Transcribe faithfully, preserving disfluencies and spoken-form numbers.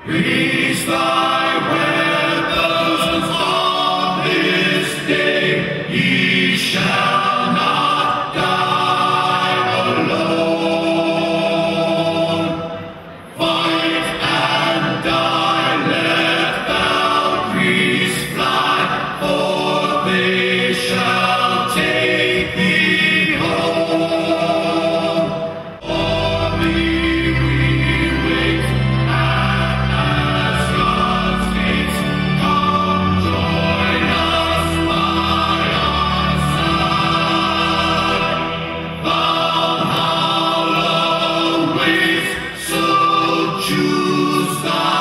Peace thy weapons on this day, ye shall not die alone. Fight and die, let Valkyries fly, for they shall take thee home. For me we wait at Asgard's gates. Come join us by our side. Valhalla waits, so choose thy